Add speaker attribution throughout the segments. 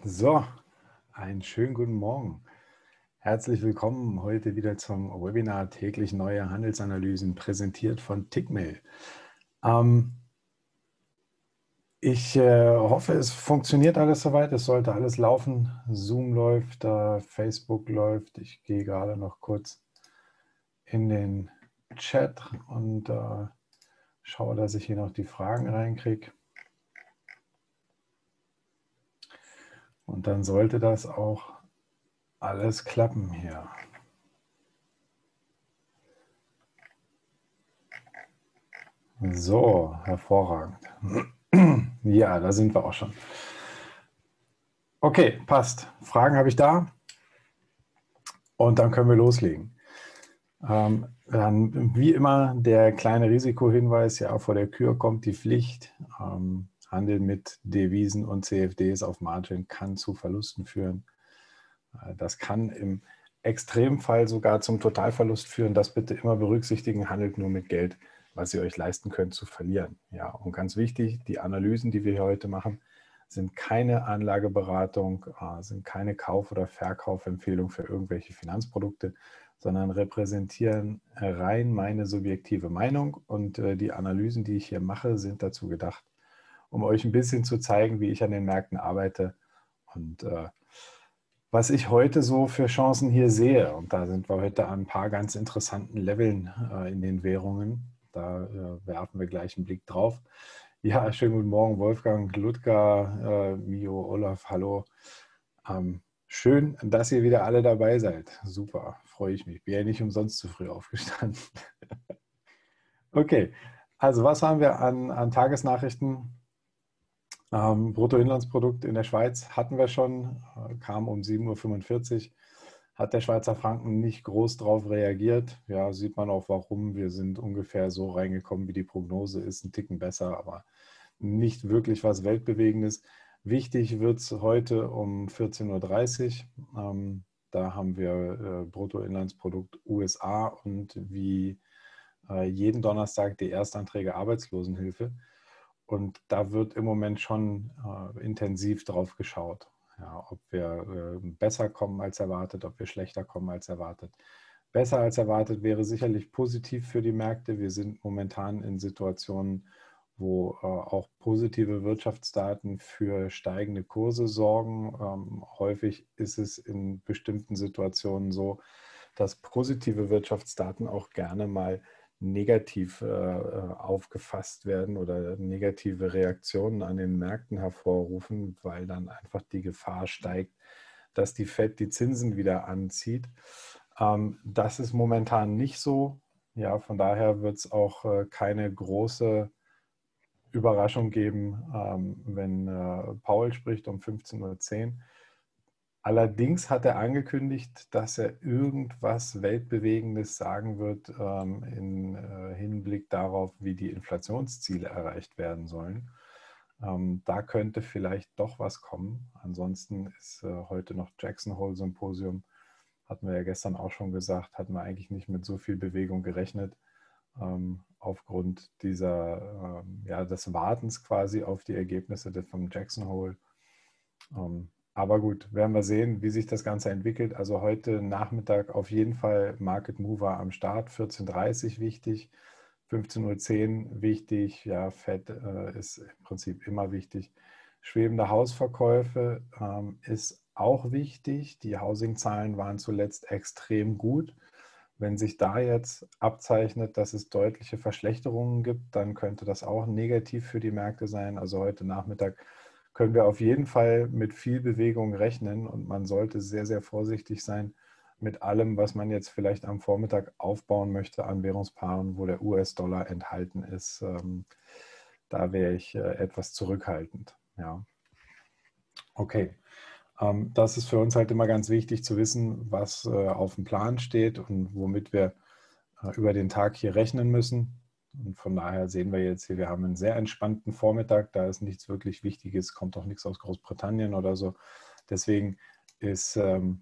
Speaker 1: So, einen schönen guten Morgen. Herzlich willkommen heute wieder zum Webinar Täglich neue Handelsanalysen, präsentiert von Tickmill. Ich hoffe, es funktioniert alles soweit. Es sollte alles laufen. Zoom läuft, Facebook läuft. Ich gehe gerade noch kurz in den Chat und schaue, dass ich hier noch die Fragen reinkriege. Und dann sollte das auch alles klappen hier. So, hervorragend. Ja, da sind wir auch schon. Okay, passt. Fragen habe ich da. Und dann können wir loslegen. Dann, wie immer, der kleine Risikohinweis, ja, vor der Kür kommt die Pflicht. Handel mit Devisen und CFDs auf Margin kann zu Verlusten führen. Das kann im Extremfall sogar zum Totalverlust führen. Das bitte immer berücksichtigen. Handelt nur mit Geld, was ihr euch leisten könnt zu verlieren. Ja, und ganz wichtig, die Analysen, die wir hier heute machen, sind keine Anlageberatung, sind keine Kauf- oder Verkaufempfehlung für irgendwelche Finanzprodukte, sondern repräsentieren rein meine subjektive Meinung. Und die Analysen, die ich hier mache, sind dazu gedacht, um euch ein bisschen zu zeigen, wie ich an den Märkten arbeite und was ich heute so für Chancen hier sehe. Und da sind wir heute an ein paar ganz interessanten Leveln in den Währungen. Da werfen wir gleich einen Blick drauf. Ja, schönen guten Morgen, Wolfgang, Ludger, Mio, Olaf, hallo. Schön, dass ihr wieder alle dabei seid. Super, freue ich mich. Bin ja nicht umsonst zu früh aufgestanden. Okay, also was haben wir an Tagesnachrichten? Bruttoinlandsprodukt in der Schweiz hatten wir schon, kam um 7:45 Uhr. Hat der Schweizer Franken nicht groß darauf reagiert. Ja, sieht man auch warum. Wir sind ungefähr so reingekommen, wie die Prognose ist. Ein Ticken besser, aber nicht wirklich was Weltbewegendes. Wichtig wird es heute um 14:30 Uhr. Da haben wir Bruttoinlandsprodukt USA und wie jeden Donnerstag die Erstanträge Arbeitslosenhilfe. Und da wird im Moment schon intensiv drauf geschaut, ja, ob wir besser kommen als erwartet, ob wir schlechter kommen als erwartet. Besser als erwartet wäre sicherlich positiv für die Märkte. Wir sind momentan in Situationen, wo auch positive Wirtschaftsdaten für steigende Kurse sorgen. Häufig ist es in bestimmten Situationen so, dass positive Wirtschaftsdaten auch gerne mal negativ aufgefasst werden oder negative Reaktionen an den Märkten hervorrufen, weil dann einfach die Gefahr steigt, dass die Fed die Zinsen wieder anzieht. Das ist momentan nicht so. Ja, von daher wird es auch keine große Überraschung geben, wenn Powell spricht um 15:10 Uhr. Allerdings hat er angekündigt, dass er irgendwas Weltbewegendes sagen wird im Hinblick darauf, wie die Inflationsziele erreicht werden sollen. Da könnte vielleicht doch was kommen. Ansonsten ist heute noch Jackson Hole Symposium. Hatten wir ja gestern auch schon gesagt, hatten wir eigentlich nicht mit so viel Bewegung gerechnet. Aufgrund dieser, des Wartens quasi auf die Ergebnisse vom Jackson Hole. Aber gut, werden wir sehen, wie sich das Ganze entwickelt. Also heute Nachmittag auf jeden Fall Market Mover am Start, 14:30 Uhr wichtig, 15:10 Uhr wichtig, ja, Fed ist im Prinzip immer wichtig. Schwebende Hausverkäufe ist auch wichtig. Die Housing-Zahlen waren zuletzt extrem gut. Wenn sich da jetzt abzeichnet, dass es deutliche Verschlechterungen gibt, dann könnte das auch negativ für die Märkte sein. Also heute Nachmittag können wir auf jeden Fall mit viel Bewegung rechnen und man sollte sehr, sehr vorsichtig sein mit allem, was man jetzt vielleicht am Vormittag aufbauen möchte an Währungspaaren, wo der US-Dollar enthalten ist. Da wäre ich etwas zurückhaltend. Ja. Okay. Das ist für uns halt immer ganz wichtig zu wissen, was auf dem Plan steht und womit wir über den Tag hier rechnen müssen. Und von daher sehen wir jetzt hier, wir haben einen sehr entspannten Vormittag, da ist nichts wirklich Wichtiges, kommt auch nichts aus Großbritannien oder so. Deswegen ist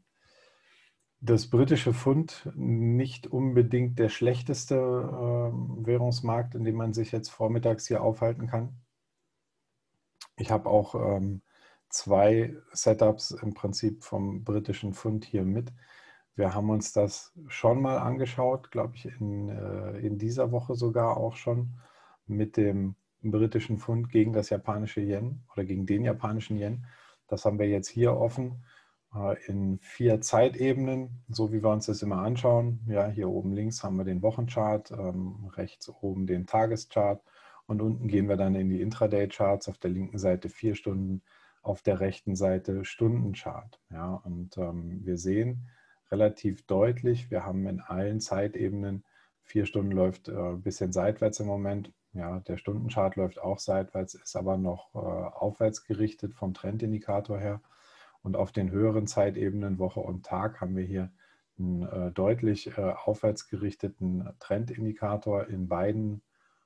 Speaker 1: das britische Pfund nicht unbedingt der schlechteste Währungsmarkt, in dem man sich jetzt vormittags hier aufhalten kann. Ich habe auch 2 Setups im Prinzip vom britischen Pfund hier mit. Wir haben uns das schon mal angeschaut, glaube ich, in dieser Woche sogar auch schon mit dem britischen Pfund gegen das japanische Yen oder gegen den japanischen Yen. Das haben wir jetzt hier offen in 4 Zeitebenen, so wie wir uns das immer anschauen. Ja, hier oben links haben wir den Wochenchart, rechts oben den Tageschart und unten gehen wir dann in die Intraday-Charts. Auf der linken Seite 4 Stunden, auf der rechten Seite Stundenchart. Ja, und wir sehen relativ deutlich, wir haben in allen Zeitebenen, 4 Stunden läuft ein bisschen seitwärts im Moment. Ja, der Stundenchart läuft auch seitwärts, ist aber noch aufwärts gerichtet vom Trendindikator her. Und auf den höheren Zeitebenen, Woche und Tag, haben wir hier einen deutlich aufwärts gerichteten Trendindikator in beiden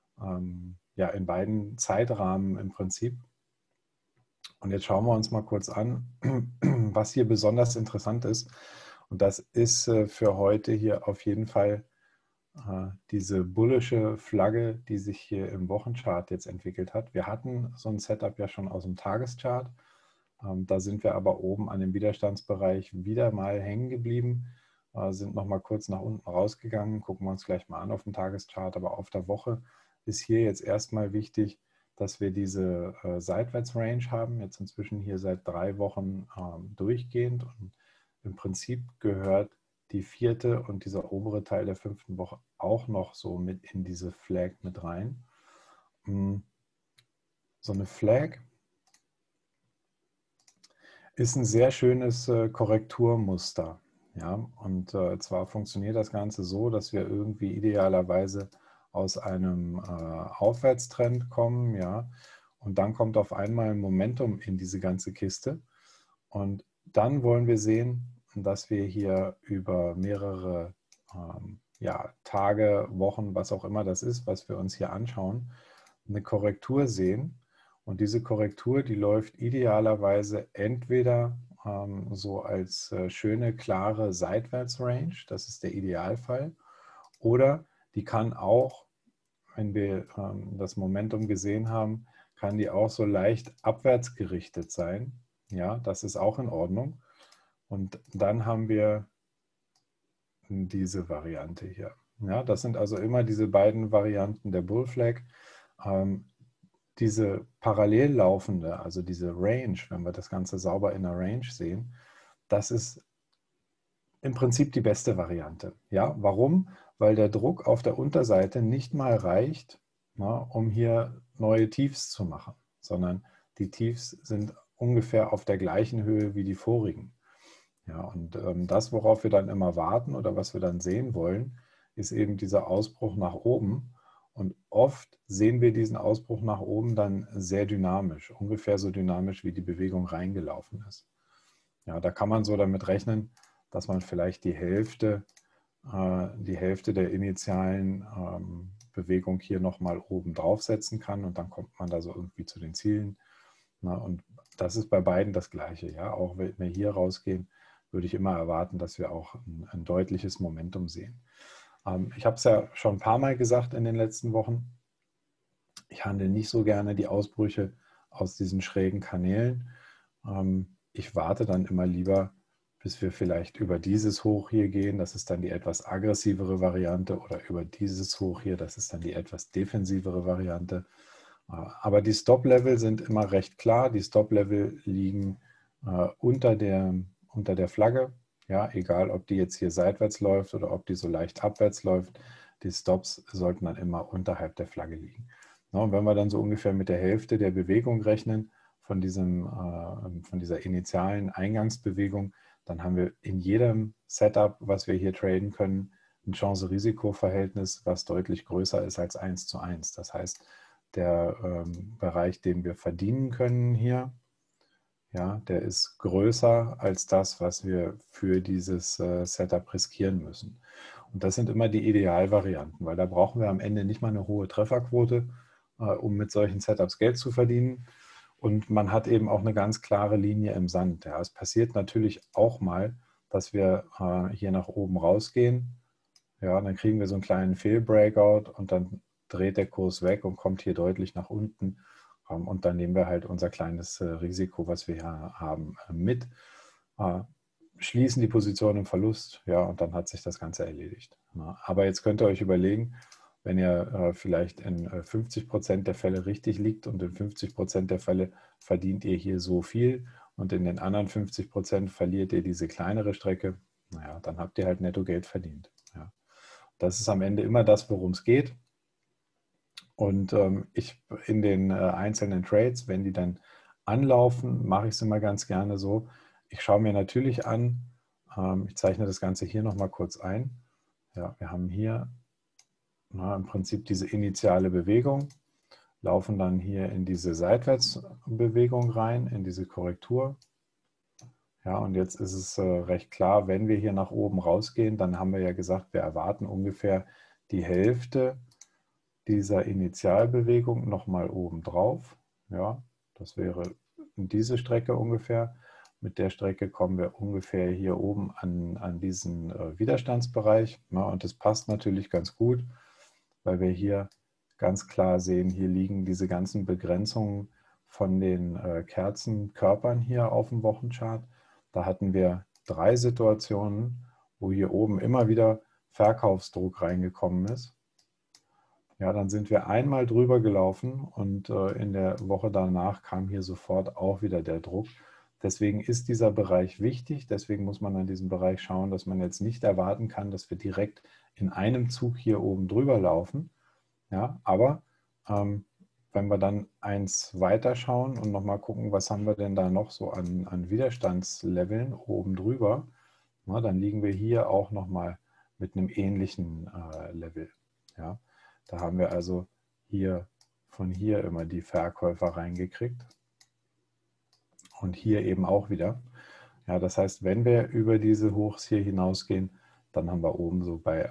Speaker 1: Zeitrahmen im Prinzip. Und jetzt schauen wir uns mal kurz an, was hier besonders interessant ist. Und das ist für heute hier auf jeden Fall diese bullische Flagge, die sich hier im Wochenchart jetzt entwickelt hat. Wir hatten so ein Setup ja schon aus dem Tageschart. Da sind wir aber oben an dem Widerstandsbereich wieder mal hängen geblieben, sind noch mal kurz nach unten rausgegangen, gucken wir uns gleich mal an auf dem Tageschart. Aber auf der Woche ist hier jetzt erstmal wichtig, dass wir diese Seitwärtsrange haben, jetzt inzwischen hier seit 3 Wochen durchgehend. Und im Prinzip gehört die 4. und dieser obere Teil der 5. Woche auch noch so mit in diese Flag mit rein. So eine Flag ist ein sehr schönes Korrekturmuster. Ja? Und zwar funktioniert das Ganze so, dass wir irgendwie idealerweise aus einem Aufwärtstrend kommen, ja, und dann kommt auf einmal ein Momentum in diese ganze Kiste. Und dann wollen wir sehen, dass wir hier über mehrere Tage, Wochen, was auch immer das ist, was wir uns hier anschauen, eine Korrektur sehen. Und diese Korrektur, die läuft idealerweise entweder so als schöne, klare Seitwärtsrange, das ist der Idealfall, oder die kann auch, wenn wir das Momentum gesehen haben, kann die auch so leicht abwärts gerichtet sein. Ja, das ist auch in Ordnung. Und dann haben wir diese Variante hier. Ja, das sind also immer diese beiden Varianten der Bull Flag. Diese parallel laufende, also diese Range, wenn wir das Ganze sauber in der Range sehen, das ist im Prinzip die beste Variante. Ja, warum? Weil der Druck auf der Unterseite nicht mal reicht, um hier neue Tiefs zu machen, sondern die Tiefs sind ungefähr auf der gleichen Höhe wie die vorigen. Ja, und das, worauf wir dann immer warten oder was wir dann sehen wollen, ist eben dieser Ausbruch nach oben. Und oft sehen wir diesen Ausbruch nach oben dann sehr dynamisch, ungefähr so dynamisch, wie die Bewegung reingelaufen ist. Ja, da kann man so damit rechnen, dass man vielleicht die Hälfte der initialen Bewegung hier nochmal oben draufsetzen kann und dann kommt man da so irgendwie zu den Zielen. Na, und das ist bei beiden das Gleiche. Ja? Auch wenn wir hier rausgehen, würde ich immer erwarten, dass wir auch ein deutliches Momentum sehen. Ich habe es ja schon ein paar Mal gesagt in den letzten Wochen. Ich handle nicht so gerne die Ausbrüche aus diesen schrägen Kanälen. Ich warte dann immer lieber, bis wir vielleicht über dieses Hoch hier gehen. Das ist dann die etwas aggressivere Variante oder über dieses Hoch hier. Das ist dann die etwas defensivere Variante. Aber die Stop-Level sind immer recht klar. Die Stop-Level liegen unter der Flagge. Ja, egal, ob die jetzt hier seitwärts läuft oder ob die so leicht abwärts läuft. Die Stops sollten dann immer unterhalb der Flagge liegen. Ja, und wenn wir dann so ungefähr mit der Hälfte der Bewegung rechnen, von dieser initialen Eingangsbewegung, dann haben wir in jedem Setup, was wir hier traden können, ein Chance-Risiko-Verhältnis, was deutlich größer ist als 1:1. Das heißt, der Bereich, den wir verdienen können hier, ja, der ist größer als das, was wir für dieses Setup riskieren müssen. Und das sind immer die Idealvarianten, weil da brauchen wir am Ende nicht mal eine hohe Trefferquote, um mit solchen Setups Geld zu verdienen. Und man hat eben auch eine ganz klare Linie im Sand. Ja, es passiert natürlich auch mal, dass wir hier nach oben rausgehen. Ja, dann kriegen wir so einen kleinen Fehlbreakout und dann dreht der Kurs weg und kommt hier deutlich nach unten. Und dann nehmen wir halt unser kleines Risiko, was wir hier haben, mit, schließen die Position im Verlust, ja, und dann hat sich das Ganze erledigt. Aber jetzt könnt ihr euch überlegen, wenn ihr vielleicht in 50% der Fälle richtig liegt und in 50% der Fälle verdient ihr hier so viel und in den anderen 50% verliert ihr diese kleinere Strecke, naja, dann habt ihr halt netto Geld verdient. Ja. Das ist am Ende immer das, worum es geht. Und ich in den einzelnen Trades, wenn die dann anlaufen, mache ich es immer ganz gerne so. Ich schaue mir natürlich an, ich zeichne das Ganze hier nochmal kurz ein. Ja, wir haben hier im Prinzip diese initiale Bewegung, laufen dann hier in diese Seitwärtsbewegung rein, in diese Korrektur. Ja, und jetzt ist es recht klar, wenn wir hier nach oben rausgehen, dann haben wir ja gesagt, wir erwarten ungefähr die Hälfte dieser Initialbewegung nochmal oben drauf. Ja, das wäre diese Strecke ungefähr. Mit der Strecke kommen wir ungefähr hier oben an diesen Widerstandsbereich. Ja, und das passt natürlich ganz gut, weil wir hier ganz klar sehen, hier liegen diese ganzen Begrenzungen von den Kerzenkörpern hier auf dem Wochenchart. Da hatten wir 3 Situationen, wo hier oben immer wieder Verkaufsdruck reingekommen ist. Ja, dann sind wir einmal drüber gelaufen und in der Woche danach kam hier sofort auch wieder der Druck. Deswegen ist dieser Bereich wichtig, deswegen muss man an diesem Bereich schauen, dass man jetzt nicht erwarten kann, dass wir direkt in einem Zug hier oben drüber laufen. Ja, aber wenn wir dann eins weiter schauen und nochmal gucken, was haben wir denn da noch so an Widerstandsleveln oben drüber, na, dann liegen wir hier auch nochmal mit einem ähnlichen Level. Ja. Da haben wir also hier von hier immer die Verkäufer reingekriegt und hier eben auch wieder. Ja, das heißt, wenn wir über diese Hochs hier hinausgehen, dann haben wir oben so bei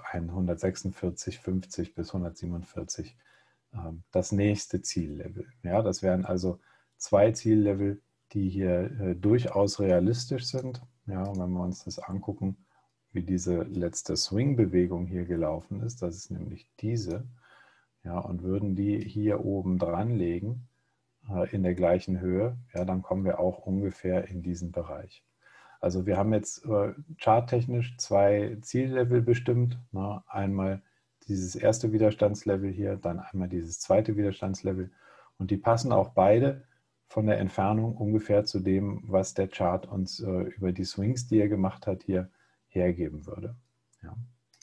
Speaker 1: 146,50 bis 147 das nächste Ziellevel. Ja, das wären also 2 Ziellevel, die hier durchaus realistisch sind. Ja, und wenn wir uns das angucken, wie diese letzte Swing-Bewegung hier gelaufen ist, das ist nämlich diese, ja, und würden die hier oben dran legen, in der gleichen Höhe, ja, dann kommen wir auch ungefähr in diesen Bereich. Also wir haben jetzt charttechnisch 2 Ziellevel bestimmt. Ne? Einmal dieses erste Widerstandslevel hier, dann einmal dieses zweite Widerstandslevel. Und die passen auch beide von der Entfernung ungefähr zu dem, was der Chart uns über die Swings, die er gemacht hat, hier hergeben würde. Ja.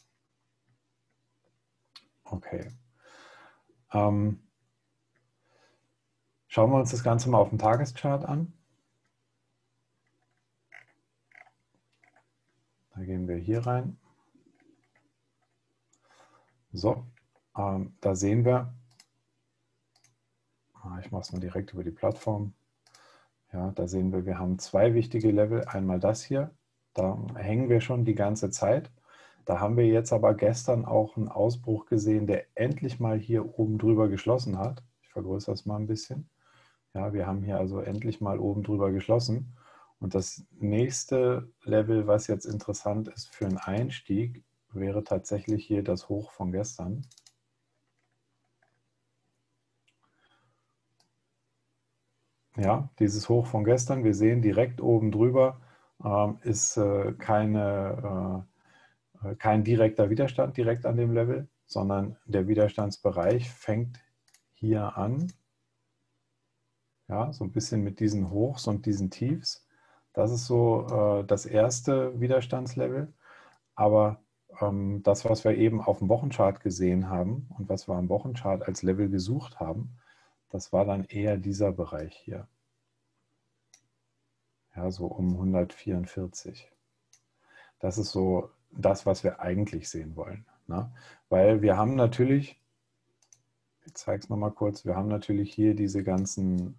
Speaker 1: Okay. Schauen wir uns das Ganze mal auf dem Tageschart an. Da gehen wir hier rein. So, da sehen wir, ich mache es mal direkt über die Plattform. Ja, da sehen wir, wir haben 2 wichtige Level. Einmal das hier, da hängen wir schon die ganze Zeit. Da haben wir jetzt aber gestern auch einen Ausbruch gesehen, der endlich mal hier oben drüber geschlossen hat. Ich vergrößere es mal ein bisschen. Ja, wir haben hier also endlich mal oben drüber geschlossen. Und das nächste Level, was jetzt interessant ist für einen Einstieg, wäre tatsächlich hier das Hoch von gestern. Ja, dieses Hoch von gestern, wir sehen direkt oben drüber, ist kein direkter Widerstand direkt an dem Level, sondern der Widerstandsbereich fängt hier an. Ja, so ein bisschen mit diesen Hochs und diesen Tiefs. Das ist so das erste Widerstandslevel. Aber das, was wir eben auf dem Wochenchart gesehen haben und was wir am Wochenchart als Level gesucht haben, das war dann eher dieser Bereich hier. Ja, so um 144. Das ist so das, was wir eigentlich sehen wollen. Ne? Weil wir haben natürlich, ich zeige es nochmal kurz, wir haben natürlich hier diese ganzen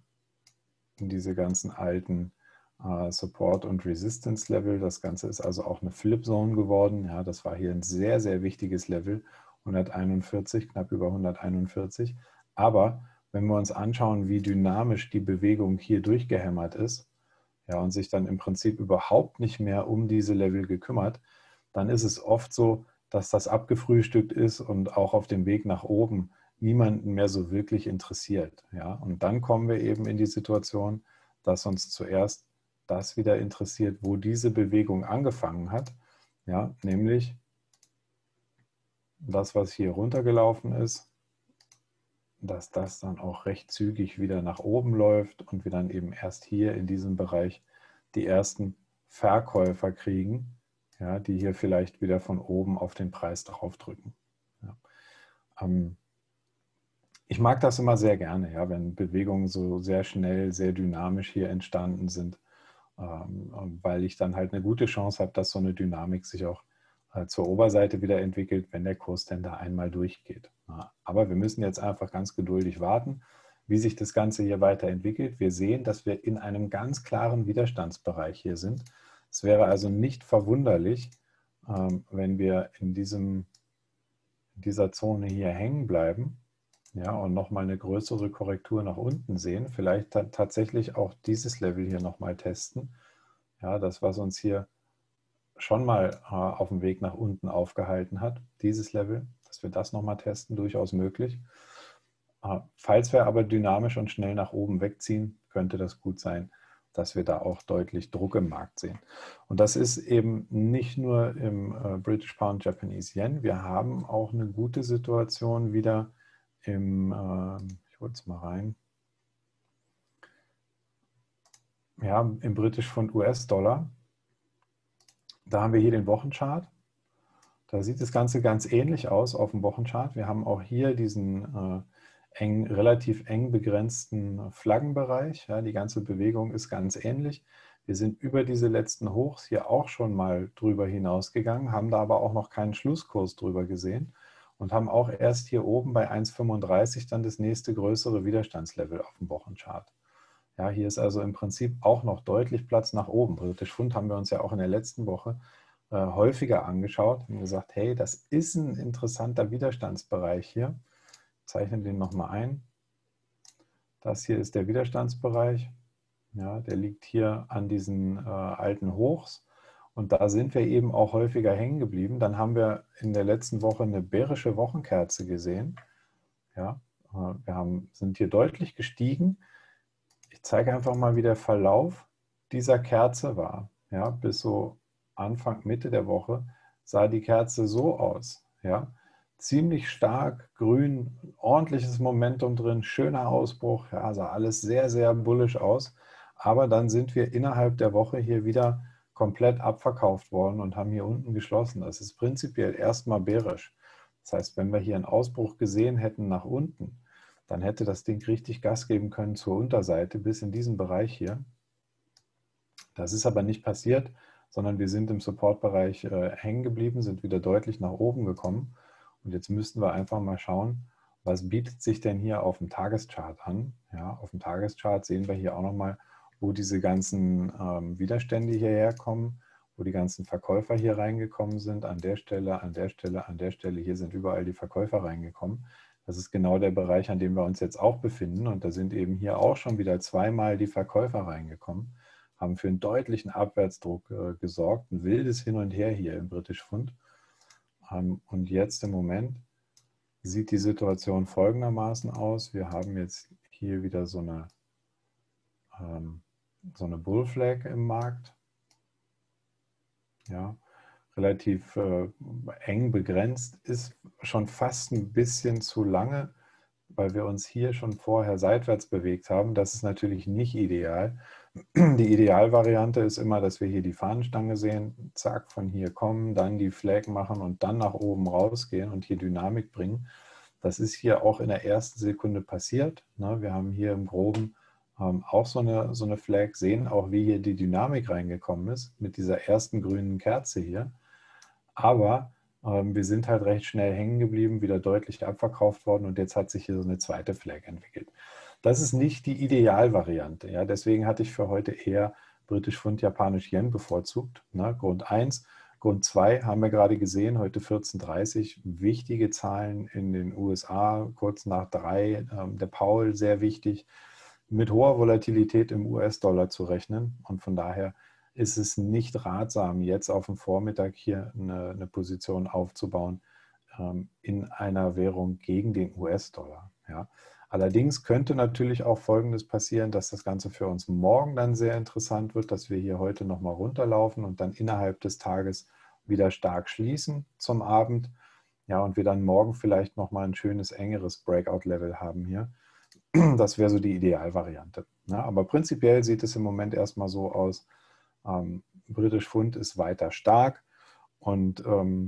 Speaker 1: alten Support- und Resistance-Level. Das Ganze ist also auch eine Flip-Zone geworden. Ja, das war hier ein sehr, sehr wichtiges Level, 141, knapp über 141. Aber wenn wir uns anschauen, wie dynamisch die Bewegung hier durchgehämmert ist, ja, und sich dann im Prinzip überhaupt nicht mehr um diese Level gekümmert, dann ist es oft so, dass das abgefrühstückt ist und auch auf dem Weg nach oben niemanden mehr so wirklich interessiert. Ja? Und dann kommen wir eben in die Situation, dass uns zuerst das wieder interessiert, wo diese Bewegung angefangen hat, ja? Nämlich das, was hier runtergelaufen ist, dass das dann auch recht zügig wieder nach oben läuft und wir dann eben erst hier in diesem Bereich die ersten Verkäufer kriegen, ja, die hier vielleicht wieder von oben auf den Preis draufdrücken. Ja. Ich mag das immer sehr gerne, ja, wenn Bewegungen so sehr schnell, sehr dynamisch hier entstanden sind, weil ich dann halt eine gute Chance habe, dass so eine Dynamik sich auch zur Oberseite wieder entwickelt, wenn der Kurs denn da einmal durchgeht. Ja, aber wir müssen jetzt einfach ganz geduldig warten, wie sich das Ganze hier weiterentwickelt. Wir sehen, dass wir in einem ganz klaren Widerstandsbereich hier sind. Es wäre also nicht verwunderlich, wenn wir in dieser Zone hier hängen bleiben, ja, und nochmal eine größere Korrektur nach unten sehen. Vielleicht tatsächlich auch dieses Level hier nochmal testen. Ja, das, was uns hier schon mal auf dem Weg nach unten aufgehalten hat, dieses Level, dass wir das nochmal testen, durchaus möglich. Falls wir aber dynamisch und schnell nach oben wegziehen, könnte das gut sein, dass wir da auch deutlich Druck im Markt sehen. Und das ist eben nicht nur im British Pound, Japanese Yen. Wir haben auch eine gute Situation wieder ich hole es mal rein, ja, im British Pfund US-Dollar. Da haben wir hier den Wochenchart. Da sieht das Ganze ganz ähnlich aus auf dem Wochenchart. Wir haben auch hier diesen relativ eng begrenzten Flaggenbereich. Ja, die ganze Bewegung ist ganz ähnlich. Wir sind über diese letzten Hochs hier auch schon mal drüber hinausgegangen, haben da aber auch noch keinen Schlusskurs drüber gesehen und haben auch erst hier oben bei 1,35 dann das nächste größere Widerstandslevel auf dem Wochenchart. Ja, hier ist also im Prinzip auch noch deutlich Platz nach oben. British Pfund haben wir uns ja auch in der letzten Woche häufiger angeschaut und gesagt, hey, das ist ein interessanter Widerstandsbereich hier. Ich zeichne den nochmal ein. Das hier ist der Widerstandsbereich. Ja, der liegt hier an diesen alten Hochs. Und da sind wir eben auch häufiger hängen geblieben. Dann haben wir in der letzten Woche eine bärische Wochenkerze gesehen. Ja, sind hier deutlich gestiegen. Ich zeige einfach mal, wie der Verlauf dieser Kerze war. Ja, bis so Anfang, Mitte der Woche sah die Kerze so aus. Ja, ziemlich stark grün, ordentliches Momentum drin, schöner Ausbruch. Ja, sah alles sehr, sehr bullisch aus. Aber dann sind wir innerhalb der Woche hier wieder komplett abverkauft worden und haben hier unten geschlossen. Das ist prinzipiell erstmal bärisch. Das heißt, wenn wir hier einen Ausbruch gesehen hätten nach unten, dann hätte das Ding richtig Gas geben können zur Unterseite bis in diesen Bereich hier. Das ist aber nicht passiert, sondern wir sind im Supportbereich hängen geblieben, sind wieder deutlich nach oben gekommen. Und jetzt müssten wir einfach mal schauen, was bietet sich denn hier auf dem Tageschart an. Ja, auf dem Tageschart sehen wir hier auch nochmal, wo diese ganzen Widerstände hierher kommen, wo die ganzen Verkäufer hier reingekommen sind. An der Stelle, an der Stelle, an der Stelle. Hier sind überall die Verkäufer reingekommen. Das ist genau der Bereich, an dem wir uns jetzt auch befinden. Und da sind eben hier auch schon wieder zweimal die Verkäufer reingekommen, haben für einen deutlichen Abwärtsdruck gesorgt. Ein wildes Hin und Her hier im British Pfund. Und jetzt im Moment sieht die Situation folgendermaßen aus. Wir haben jetzt hier wieder so eine Bull Flag im Markt. Ja, relativ eng begrenzt, ist schon fast ein bisschen zu lange, weil wir uns hier schon vorher seitwärts bewegt haben. Das ist natürlich nicht ideal. Die Idealvariante ist immer, dass wir hier die Fahnenstange sehen, zack, von hier kommen, dann die Flag machen und dann nach oben rausgehen und hier Dynamik bringen. Das ist hier auch in der ersten Sekunde passiert. Wir haben hier im Groben auch so eine Flag, sehen auch, wie hier die Dynamik reingekommen ist mit dieser ersten grünen Kerze hier. Aber wir sind halt recht schnell hängen geblieben, wieder deutlich abverkauft worden und jetzt hat sich hier so eine zweite Flag entwickelt. Das ist nicht die Idealvariante. Ja? Deswegen hatte ich für heute eher British Pfund, Japanisch Yen bevorzugt. Ne? Grund 1. Grund 2 haben wir gerade gesehen, heute 14:30 wichtige Zahlen in den USA, kurz nach 3, der Powell sehr wichtig, mit hoher Volatilität im US-Dollar zu rechnen und von daher ist es nicht ratsam, jetzt auf dem Vormittag hier eine Position aufzubauen, in einer Währung gegen den US-Dollar. Ja. Allerdings könnte natürlich auch Folgendes passieren, dass das Ganze für uns morgen dann sehr interessant wird, dass wir hier heute nochmal runterlaufen und dann innerhalb des Tages wieder stark schließen zum Abend. Ja, und wir dann morgen vielleicht nochmal ein schönes, engeres Breakout-Level haben hier. Das wäre so die Idealvariante. Ja, aber prinzipiell sieht es im Moment erstmal so aus, British Pfund ist weiter stark und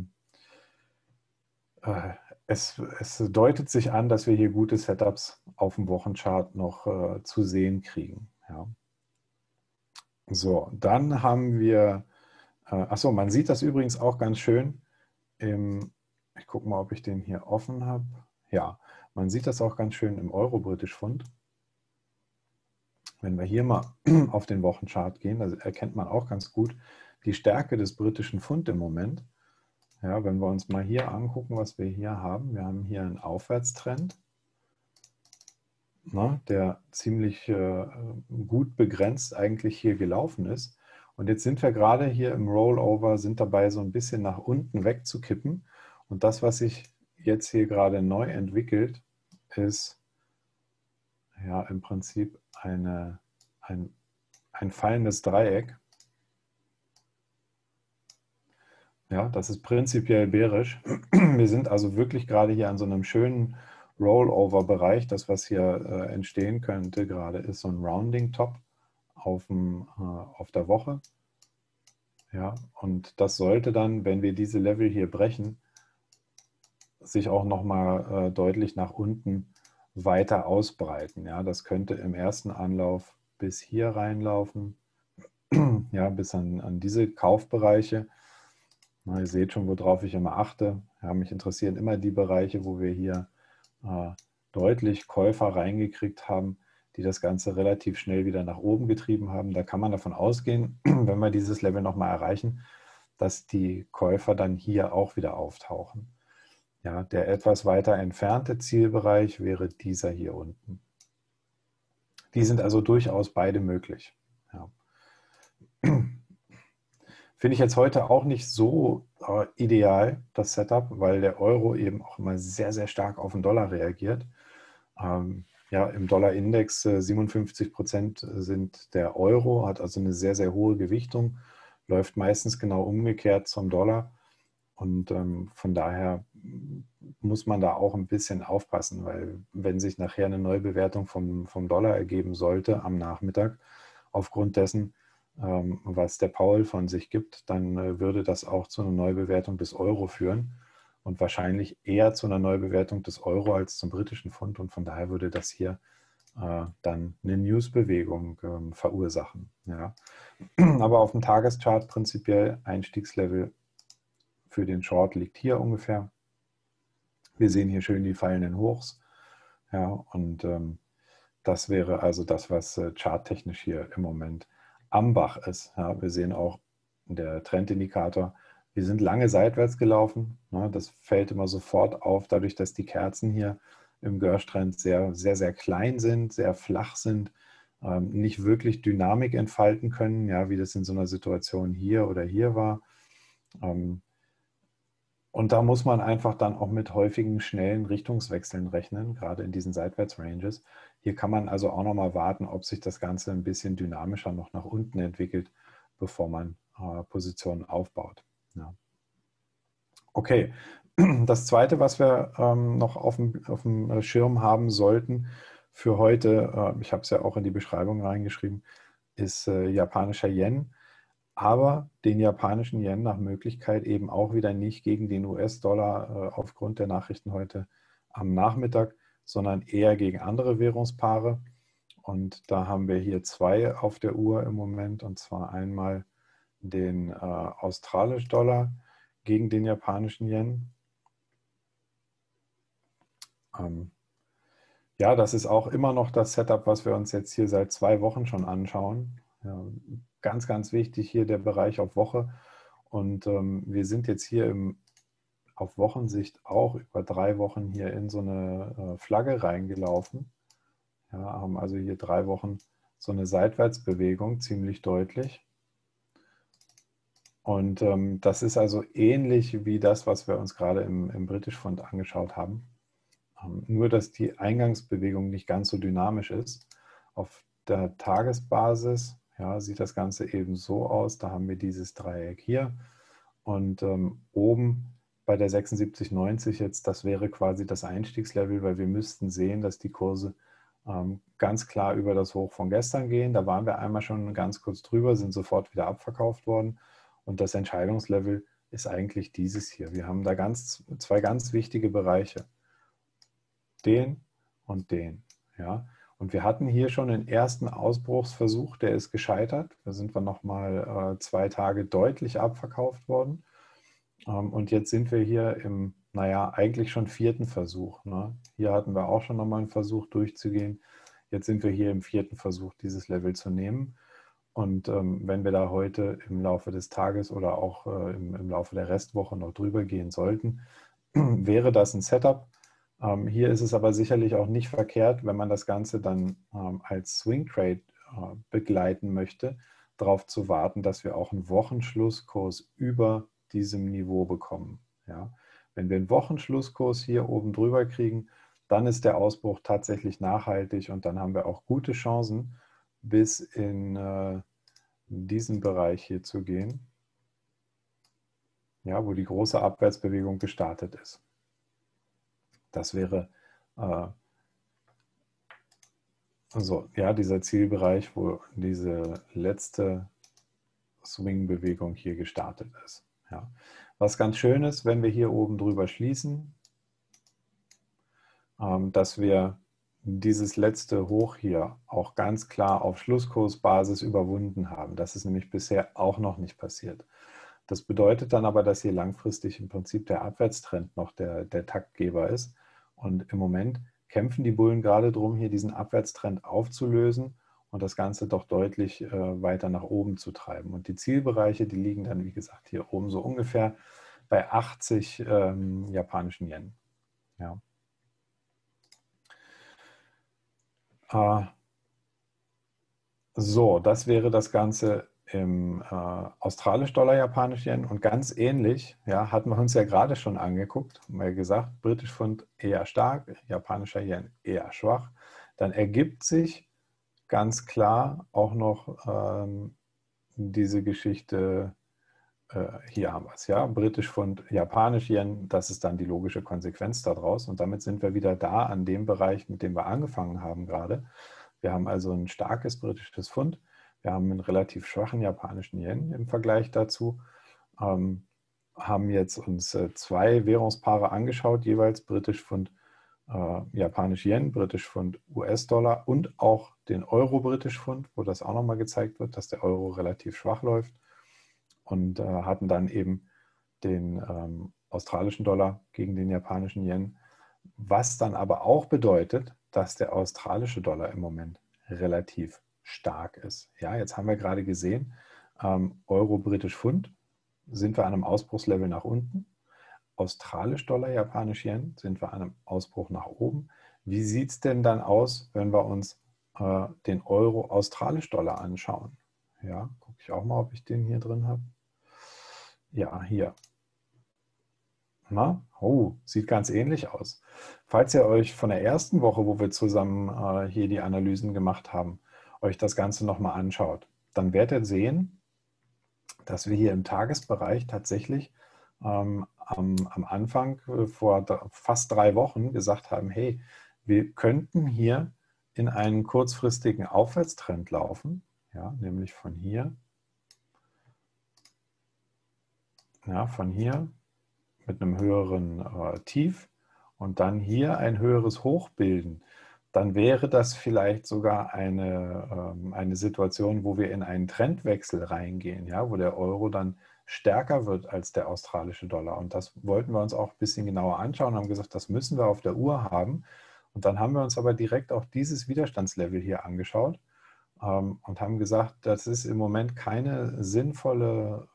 Speaker 1: es deutet sich an, dass wir hier gute Setups auf dem Wochenchart noch zu sehen kriegen. Ja. So, dann haben wir, achso, man sieht das übrigens auch ganz schön ich gucke mal, ob ich den hier offen habe. Ja, man sieht das auch ganz schön im Euro-British Pfund. Wenn wir hier mal auf den Wochenchart gehen, da erkennt man auch ganz gut die Stärke des britischen Pfund im Moment. Ja, wenn wir uns mal hier angucken, was wir hier haben. Wir haben hier einen Aufwärtstrend, ne, der ziemlich gut begrenzt eigentlich hier gelaufen ist. Und jetzt sind wir gerade hier im Rollover, sind dabei so ein bisschen nach unten wegzukippen. Und das, was sich jetzt hier gerade neu entwickelt, ist ja im Prinzip ein fallendes Dreieck. Ja, das ist prinzipiell bärisch. Wir sind also wirklich gerade hier an so einem schönen Rollover-Bereich. Das, was hier entstehen könnte gerade, ist so ein Rounding-Top auf der Woche. Ja, und das sollte dann, wenn wir diese Level hier brechen, sich auch nochmal deutlich nach unten weiter ausbreiten. Ja, das könnte im ersten Anlauf bis hier reinlaufen, ja, bis an diese Kaufbereiche. Na, ihr seht schon, worauf ich immer achte. Ja, mich interessieren immer die Bereiche, wo wir hier deutlich Käufer reingekriegt haben, die das Ganze relativ schnell wieder nach oben getrieben haben. Da kann man davon ausgehen, wenn wir dieses Level nochmal erreichen, dass die Käufer dann hier auch wieder auftauchen. Ja, der etwas weiter entfernte Zielbereich wäre dieser hier unten. Die sind also durchaus beide möglich. Ja. Finde ich jetzt heute auch nicht so ideal, das Setup, weil der Euro eben auch immer sehr, sehr stark auf den Dollar reagiert. Ja, im Dollar-Index 57% sind der Euro, hat also eine sehr, sehr hohe Gewichtung, läuft meistens genau umgekehrt zum Dollar. Und von daher muss man da auch ein bisschen aufpassen, weil wenn sich nachher eine Neubewertung vom Dollar ergeben sollte am Nachmittag, aufgrund dessen, was der Paul von sich gibt, dann würde das auch zu einer Neubewertung des Euro führen und wahrscheinlich eher zu einer Neubewertung des Euro als zum britischen Pfund. Und von daher würde das hier dann eine Newsbewegung verursachen. Ja. Aber auf dem Tageschart prinzipiell Einstiegslevel für den Short liegt hier ungefähr. Wir sehen hier schön die fallenden Hochs. Ja, und das wäre also das, was charttechnisch hier im Moment am Bach ist. Ja, wir sehen auch der Trendindikator. Wir sind lange seitwärts gelaufen. Ne, das fällt immer sofort auf, dadurch, dass die Kerzen hier im Gersh-Trend sehr, sehr, sehr klein sind, sehr flach sind, nicht wirklich Dynamik entfalten können, ja, wie das in so einer Situation hier oder hier war. Und da muss man einfach dann auch mit häufigen, schnellen Richtungswechseln rechnen, gerade in diesen Seitwärts-Ranges. Hier kann man also auch nochmal warten, ob sich das Ganze ein bisschen dynamischer noch nach unten entwickelt, bevor man Positionen aufbaut. Ja. Okay, das Zweite, was wir noch auf dem Schirm haben sollten für heute, ich habe es ja auch in die Beschreibung reingeschrieben, ist japanischer Yen. Aber den japanischen Yen nach Möglichkeit eben auch wieder nicht gegen den US-Dollar aufgrund der Nachrichten heute am Nachmittag, sondern eher gegen andere Währungspaare. Und da haben wir hier zwei auf der Uhr im Moment, und zwar einmal den australischen Dollar gegen den japanischen Yen. Ja, das ist auch immer noch das Setup, was wir uns jetzt hier seit 2 Wochen schon anschauen. Ja, ganz, ganz wichtig hier der Bereich auf Woche. Und wir sind jetzt hier auf Wochensicht auch über 3 Wochen hier in so eine Flagge reingelaufen. Ja, haben also hier 3 Wochen so eine Seitwärtsbewegung, ziemlich deutlich. Und das ist also ähnlich wie das, was wir uns gerade im British Fund angeschaut haben. Nur, dass die Eingangsbewegung nicht ganz so dynamisch ist. Auf der Tagesbasis, ja, sieht das Ganze eben so aus. Da haben wir dieses Dreieck hier. Und oben bei der 76,90 jetzt, das wäre quasi das Einstiegslevel, weil wir müssten sehen, dass die Kurse ganz klar über das Hoch von gestern gehen. Da waren wir einmal schon ganz kurz drüber, sind sofort wieder abverkauft worden. Und das Entscheidungslevel ist eigentlich dieses hier. Wir haben da zwei ganz wichtige Bereiche. Den und den. Ja. Und wir hatten hier schon den ersten Ausbruchsversuch, der ist gescheitert. Da sind wir nochmal 2 Tage deutlich abverkauft worden. Und jetzt sind wir hier im, naja, eigentlich schon 4. Versuch. Ne? Hier hatten wir auch schon nochmal einen Versuch durchzugehen. Jetzt sind wir hier im 4. Versuch, dieses Level zu nehmen. Und wenn wir da heute im Laufe des Tages oder auch im Laufe der Restwoche noch drüber gehen sollten, wäre das ein Setup. Hier ist es aber sicherlich auch nicht verkehrt, wenn man das Ganze dann als Swing Trade begleiten möchte, darauf zu warten, dass wir auch einen Wochenschlusskurs über diesem Niveau bekommen. Ja? Wenn wir einen Wochenschlusskurs hier oben drüber kriegen, dann ist der Ausbruch tatsächlich nachhaltig und dann haben wir auch gute Chancen, bis in diesen Bereich hier zu gehen, ja, wo die große Abwärtsbewegung gestartet ist. Das wäre so, ja, dieser Zielbereich, wo diese letzte Swing-Bewegung hier gestartet ist. Ja. Was ganz schön ist, wenn wir hier oben drüber schließen, dass wir dieses letzte Hoch hier auch ganz klar auf Schlusskursbasis überwunden haben. Das ist nämlich bisher auch noch nicht passiert. Das bedeutet dann aber, dass hier langfristig im Prinzip der Abwärtstrend noch der Taktgeber ist. Und im Moment kämpfen die Bullen gerade darum, hier diesen Abwärtstrend aufzulösen und das Ganze doch deutlich weiter nach oben zu treiben. Und die Zielbereiche, die liegen dann, wie gesagt, hier oben so ungefähr bei 80 japanischen Yen. Ja. So, das wäre das Ganze im australisch-Dollar, japanisch Yen und ganz ähnlich, ja, hatten wir uns ja gerade schon angeguckt, haben wir gesagt, britisch Pfund eher stark, japanischer Yen eher schwach. Dann ergibt sich ganz klar auch noch diese Geschichte, hier haben wir es, ja, britisch Pfund, japanisch Yen, das ist dann die logische Konsequenz daraus und damit sind wir wieder da an dem Bereich, mit dem wir angefangen haben gerade. Wir haben also ein starkes britisches Pfund, wir haben einen relativ schwachen japanischen Yen im Vergleich dazu, haben jetzt uns 2 Währungspaare angeschaut, jeweils britisch Pfund, japanisch Yen, britisch Pfund, US-Dollar und auch den Euro-britisch Pfund, wo das auch nochmal gezeigt wird, dass der Euro relativ schwach läuft und hatten dann eben den australischen Dollar gegen den japanischen Yen, was dann aber auch bedeutet, dass der australische Dollar im Moment relativ stark ist. Ja, jetzt haben wir gerade gesehen, Euro, britisch Pfund sind wir an einem Ausbruchslevel nach unten. Australisch Dollar, japanisch Yen sind wir an einem Ausbruch nach oben. Wie sieht es denn dann aus, wenn wir uns den Euro australisch Dollar anschauen? Ja, gucke ich auch mal, ob ich den hier drin habe. Ja, hier. Na, oh, sieht ganz ähnlich aus. Falls ihr euch von der ersten Woche, wo wir zusammen hier die Analysen gemacht haben, euch das Ganze nochmal anschaut, dann werdet ihr sehen, dass wir hier im Tagesbereich tatsächlich am Anfang vor fast 3 Wochen gesagt haben, hey, wir könnten hier in einen kurzfristigen Aufwärtstrend laufen, ja, nämlich von hier, ja, von hier mit einem höheren Tief und dann hier ein höheres Hoch bilden, dann wäre das vielleicht sogar eine Situation, wo wir in einen Trendwechsel reingehen, ja, wo der Euro dann stärker wird als der australische Dollar. Und das wollten wir uns auch ein bisschen genauer anschauen und haben gesagt, das müssen wir auf der Uhr haben. Und dann haben wir uns aber direkt auch dieses Widerstandslevel hier angeschaut und haben gesagt, das ist im Moment keine sinnvolle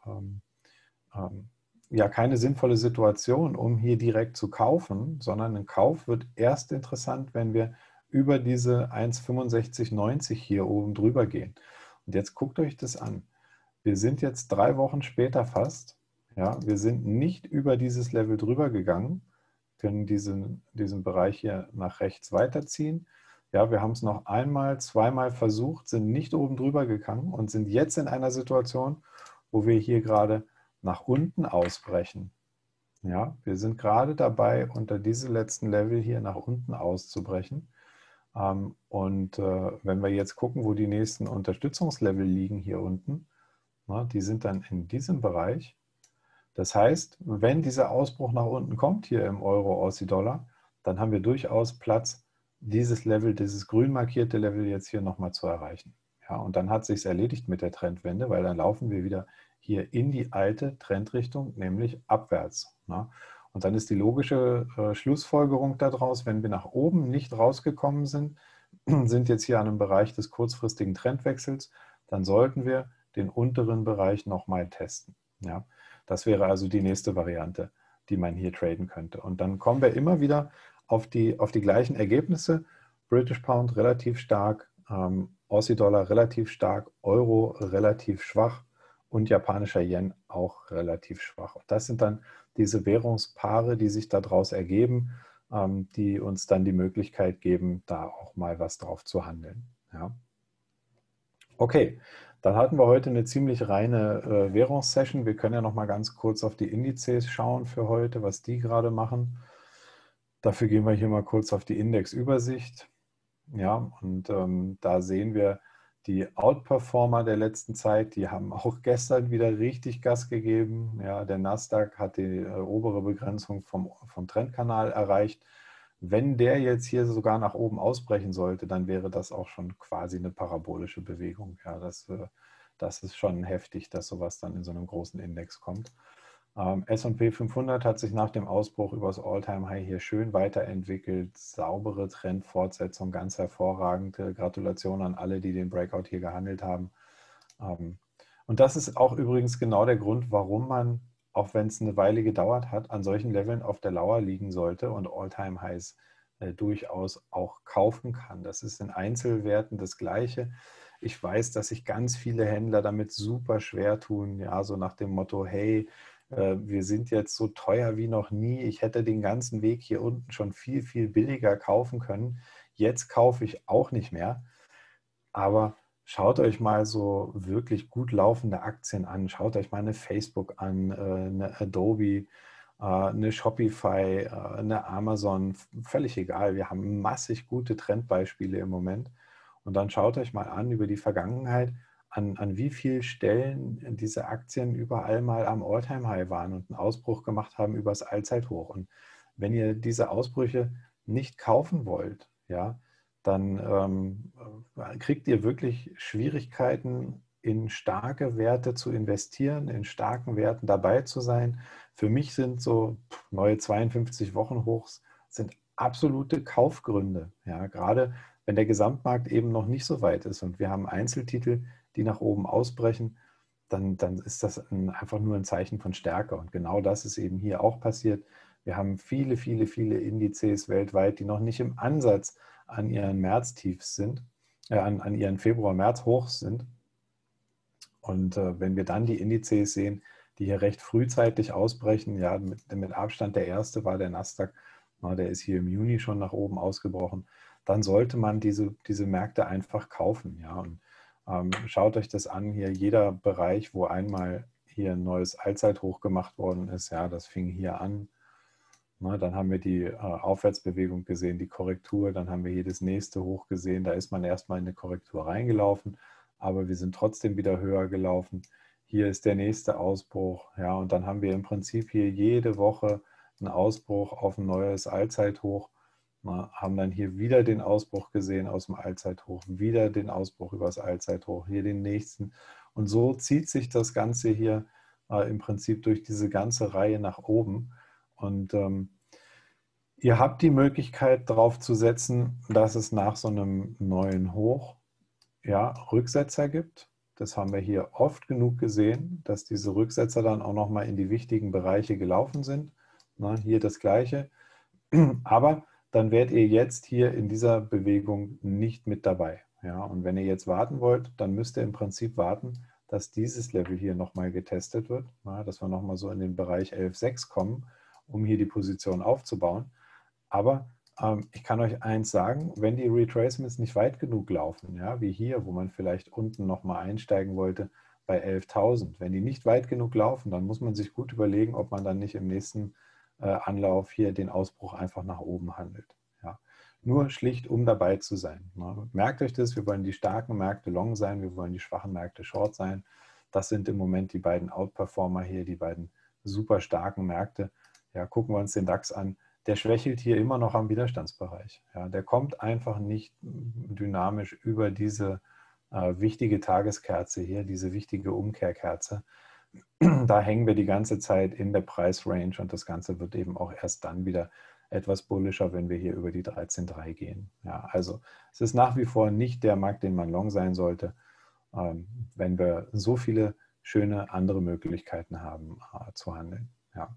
Speaker 1: keine sinnvolle Situation, um hier direkt zu kaufen, sondern ein Kauf wird erst interessant, wenn wir über diese 1,6590 hier oben drüber gehen. Und jetzt guckt euch das an. Wir sind jetzt 3 Wochen später fast. Ja, wir sind nicht über dieses Level drüber gegangen, können diesen Bereich hier nach rechts weiterziehen. Ja, wir haben es noch einmal, zweimal versucht, sind nicht oben drüber gegangen und sind jetzt in einer Situation, wo wir hier gerade nach unten ausbrechen. Ja, wir sind gerade dabei, unter diese letzten Level hier nach unten auszubrechen. Wenn wir jetzt gucken, wo die nächsten Unterstützungslevel liegen hier unten, die sind dann in diesem Bereich. Das heißt, wenn dieser Ausbruch nach unten kommt hier im Euro-Aussie-Dollar, dann haben wir durchaus Platz, dieses Level, dieses grün markierte Level jetzt hier nochmal zu erreichen. Ja, und dann hat sich erledigt mit der Trendwende, weil dann laufen wir wieder hier in die alte Trendrichtung, nämlich abwärts. Und dann ist die logische Schlussfolgerung daraus, wenn wir nach oben nicht rausgekommen sind, sind jetzt hier an einem Bereich des kurzfristigen Trendwechsels, dann sollten wir den unteren Bereich nochmal testen. Ja, das wäre also die nächste Variante, die man hier traden könnte. Und dann kommen wir immer wieder auf die gleichen Ergebnisse. British Pound relativ stark, Aussie Dollar relativ stark, Euro relativ schwach und japanischer Yen auch relativ schwach. Und das sind dann diese Währungspaare, die sich daraus ergeben, die uns dann die Möglichkeit geben, da auch mal was drauf zu handeln. Ja. Okay, dann hatten wir heute eine ziemlich reine Währungssession. Wir können ja noch mal ganz kurz auf die Indizes schauen für heute, was die gerade machen. Dafür gehen wir hier mal kurz auf die Indexübersicht. Ja, und da sehen wir die Outperformer der letzten Zeit, die haben auch gestern wieder richtig Gas gegeben. Ja, der Nasdaq hat die obere Begrenzung vom Trendkanal erreicht. Wenn der jetzt hier sogar nach oben ausbrechen sollte, dann wäre das auch schon quasi eine parabolische Bewegung. Ja, das ist schon heftig, dass sowas dann in so einem großen Index kommt. S&P 500 hat sich nach dem Ausbruch über das All-Time-High hier schön weiterentwickelt. Saubere Trendfortsetzung, ganz hervorragend. Gratulation an alle, die den Breakout hier gehandelt haben. Und das ist auch übrigens genau der Grund, warum man, auch wenn es eine Weile gedauert hat, an solchen Leveln auf der Lauer liegen sollte und All-Time-Highs durchaus auch kaufen kann. Das ist in Einzelwerten das Gleiche. Ich weiß, dass sich ganz viele Händler damit super schwer tun, ja, so nach dem Motto, hey, wir sind jetzt so teuer wie noch nie. Ich hätte den ganzen Weg hier unten schon viel, viel billiger kaufen können. Jetzt kaufe ich auch nicht mehr. Aber schaut euch mal so wirklich gut laufende Aktien an. Schaut euch mal eine Facebook an, eine Adobe, eine Shopify, eine Amazon. Völlig egal. Wir haben massig gute Trendbeispiele im Moment. Und dann schaut euch mal an über die Vergangenheit, an wie vielen Stellen diese Aktien überall mal am All-Time-High waren und einen Ausbruch gemacht haben über das Allzeithoch. Und wenn ihr diese Ausbrüche nicht kaufen wollt, ja, dann kriegt ihr wirklich Schwierigkeiten, in starke Werte zu investieren, in starken Werten dabei zu sein. Für mich sind so neue 52 Wochen Hochs sind absolute Kaufgründe. Ja, gerade wenn der Gesamtmarkt eben noch nicht so weit ist und wir haben Einzeltitel, die nach oben ausbrechen, dann ist das einfach nur ein Zeichen von Stärke. Und genau das ist eben hier auch passiert. Wir haben viele, viele, viele Indizes weltweit, die noch nicht im Ansatz an ihren Märztiefs sind, an ihren Februar-März-Hochs sind. Und wenn wir dann die Indizes sehen, die hier recht frühzeitig ausbrechen, ja, mit Abstand der erste war der Nasdaq, der ist hier im Juni schon nach oben ausgebrochen, dann sollte man diese Märkte einfach kaufen. Ja. Und schaut euch das an, hier jeder Bereich, wo einmal hier ein neues Allzeithoch gemacht worden ist, ja, das fing hier an. Dann haben wir die Aufwärtsbewegung gesehen, die Korrektur, dann haben wir hier das nächste Hoch gesehen, da ist man erstmal in eine Korrektur reingelaufen, aber wir sind trotzdem wieder höher gelaufen. Hier ist der nächste Ausbruch, ja, und dann haben wir im Prinzip hier jede Woche einen Ausbruch auf ein neues Allzeithoch, haben dann hier wieder den Ausbruch gesehen aus dem Allzeithoch, wieder den Ausbruch über das Allzeithoch, hier den nächsten. Und so zieht sich das Ganze hier im Prinzip durch diese ganze Reihe nach oben. Und ihr habt die Möglichkeit darauf zu setzen, dass es nach so einem neuen Hoch ja, Rücksetzer gibt. Das haben wir hier oft genug gesehen, dass diese Rücksetzer dann auch nochmal in die wichtigen Bereiche gelaufen sind. Hier das Gleiche. Aber dann werdet ihr jetzt hier in dieser Bewegung nicht mit dabei. Ja, und wenn ihr jetzt warten wollt, dann müsst ihr im Prinzip warten, dass dieses Level hier nochmal getestet wird, ja, dass wir nochmal so in den Bereich 11,6 kommen, um hier die Position aufzubauen. Aber ich kann euch eins sagen, wenn die Retracements nicht weit genug laufen, ja, wie hier, wo man vielleicht unten nochmal einsteigen wollte bei 11.000, wenn die nicht weit genug laufen, dann muss man sich gut überlegen, ob man dann nicht im nächsten Anlauf hier den Ausbruch einfach nach oben handelt. Ja. Nur schlicht, um dabei zu sein. Ja. Merkt euch das, wir wollen die starken Märkte long sein, wir wollen die schwachen Märkte short sein. Das sind im Moment die beiden Outperformer hier, die beiden super starken Märkte. Ja, gucken wir uns den DAX an. Der schwächelt hier immer noch am Widerstandsbereich. Ja, der kommt einfach nicht dynamisch über diese wichtige Tageskerze hier, diese wichtige Umkehrkerze. Da hängen wir die ganze Zeit in der Preisrange und das Ganze wird eben auch erst dann wieder etwas bullischer, wenn wir hier über die 13,3 gehen. Ja, also es ist nach wie vor nicht der Markt, den man long sein sollte, wenn wir so viele schöne andere Möglichkeiten haben zu handeln. Ja.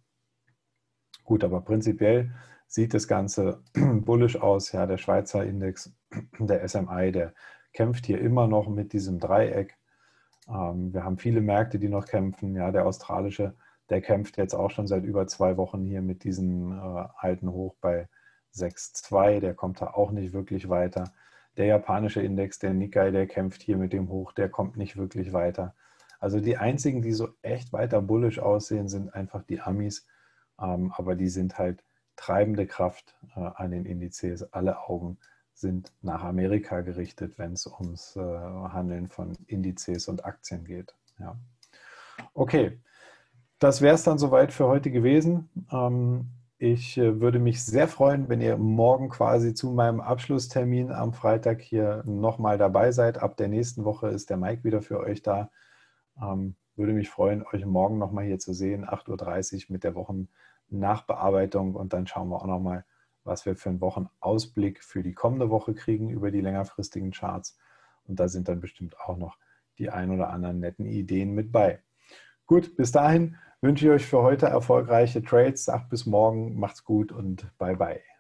Speaker 1: Gut, aber prinzipiell sieht das Ganze bullisch aus. Ja, der Schweizer Index, der SMI, der kämpft hier immer noch mit diesem Dreieck. Wir haben viele Märkte, die noch kämpfen. Ja, der australische, der kämpft jetzt auch schon seit über 2 Wochen hier mit diesem alten Hoch bei 6,2. Der kommt da auch nicht wirklich weiter. Der japanische Index, der Nikkei, der kämpft hier mit dem Hoch, der kommt nicht wirklich weiter. Also die einzigen, die so echt weiter bullisch aussehen, sind einfach die Amis. Aber die sind halt treibende Kraft an den Indizes. Alle Augen sind nach Amerika gerichtet, wenn es ums Handeln von Indizes und Aktien geht. Ja. Okay, das wäre es dann soweit für heute gewesen. Ich würde mich sehr freuen, wenn ihr morgen quasi zu meinem Abschlusstermin am Freitag hier nochmal dabei seid. Ab der nächsten Woche ist der Mike wieder für euch da. Würde mich freuen, euch morgen nochmal hier zu sehen, 8:30 Uhr mit der Wochennachbearbeitung und dann schauen wir auch nochmal, was wir für einen Wochenausblick für die kommende Woche kriegen über die längerfristigen Charts. Und da sind dann bestimmt auch noch die ein oder anderen netten Ideen mit bei. Gut, bis dahin wünsche ich euch für heute erfolgreiche Trades. Sagt bis morgen, macht's gut und bye bye.